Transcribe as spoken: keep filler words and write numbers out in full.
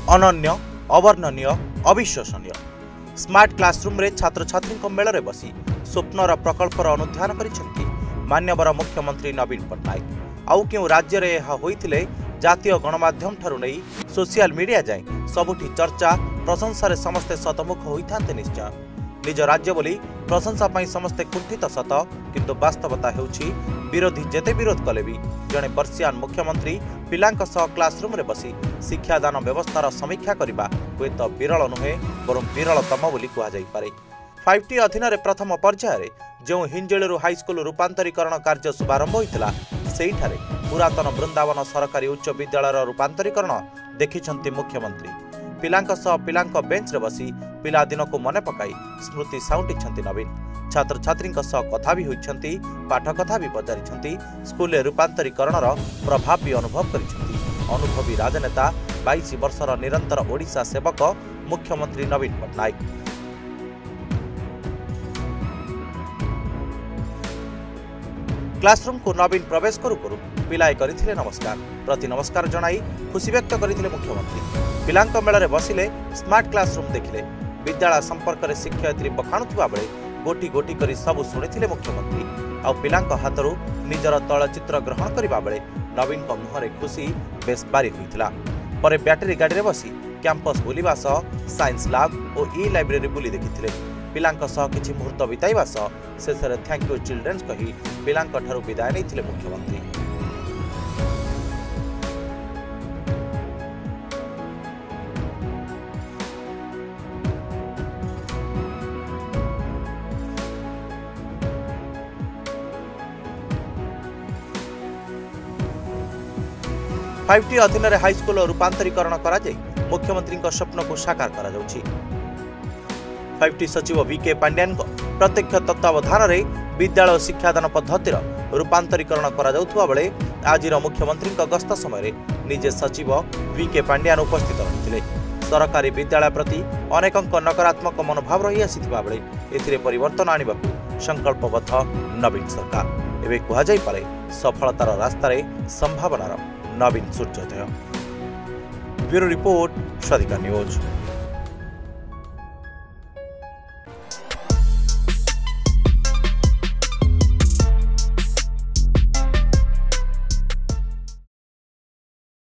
अनन्य अवर्णनीय अविश्वसनीय स्मार्ट क्लासरूम रे छात्र छात्री मेल में बसी स्वप्नर प्रकल्पर अनुध्यान करिसेंती मान्यवर मुख्यमंत्री नवीन पट्टनायक। आउ क्यों राज्य में यह होइथिले जातीय गणमाध्यम ठारू नहीं सोशल मीडिया जाए सबुठी चर्चा प्रशंसा समस्ते शतमुख होइथांते निश्चय। निज राज्य बोली प्रशंसा पाई समस्ते कुंठित सत किंतु वास्तवता हेउछि विरोधी जेते विरोध कले भी जड़े वर्षियान मुख्यमंत्री पिलांक सह क्लासरूम रे बसी शिक्षादान व्यवस्थार समीक्षा करबा हुए तो विरल नुहे बरं विरलतम बोली कहा जाई पारे। फाइव टी अधीन प्रथम पर्यायर जो हिंजलू हाईस्कूल रूपांतरीकरण कार्य शुभारंभ होता सेठारे पुरातन वृंदावन सरकारी उच्च विद्यालय रूपांतरीकरण देखिछंती मुख्यमंत्री। पिलांक सह पिलांक बेंच रे बसी पिला दिन को मन पकाई स्मृति साउंटिछंती नवीन। छात्र छात्री सह कथा भी होइछंती पाठ कथा भी पचारिछंती स्कूल रूपांतरीकरणर प्रभाव भी अनुभव करिछंती। अनुभवी राजनेता बाईस वर्षर निरंतर ओडिशा सेवक मुख्यमंत्री नवीन पट्टनायक। क्लासरूम को नवीन प्रवेश करू करू पिलाए करथिले नमस्कार। प्रति नमस्कार जणाई खुशी व्यक्त करथिले मुख्यमंत्री। पिलांक मेल में बसिले स्मार्ट क्लासरूम देखिले विद्यालय संपर्क में शिक्षयित्री बखाणुवा बेले गोटी गोटी करी सबू शुणिथिले मुख्यमंत्री। आ पिलांक हाथरू निजर तैलचित्र ग्रहण करबा बेले नवीन को मुहरे खुशी बेस बारी होइथिला। परे बैटरी गाड़ी रे बसी कैंपस बुलिबा सह साइंस लैब और ई लाइब्रेरी बुली देखिथिले। पिलांक सह किछि मुहूर्त बिताइबा सह शेषरे थैंक यू चिल्ड्रेन्स कही पिलांक ठारू विदाय नैथिले मुख्यमंत्री। फाइव टी अधीन हाईस्कूल रूपांतरीकरण करा जाय मुख्यमंत्री स्वप्न को साकार करा जाउछि। फाइव टी सचिव वीके पांड्यान प्रत्यक्ष तत्वावधान में विद्यालय शिक्षादान पद्धतिर रूपांतरीकरण करा जाउथुवा बेले आजिर मुख्यमंत्री गस्त समय निजे सचिव वीके पांड्यान उपस्थित रहिथिले। सरकारी विद्यालय प्रति अनेकंक नकारात्मक मनोभाव रही आसिथिबा बेले एथिरे परिवर्तन आनिबाकू संकल्पबद्ध नवीन सरकार। एबे कुहा जाई पारे सफलतार रास्तारे संभावनार नवीन सूर्योदय। Bureau report Swadhikar news.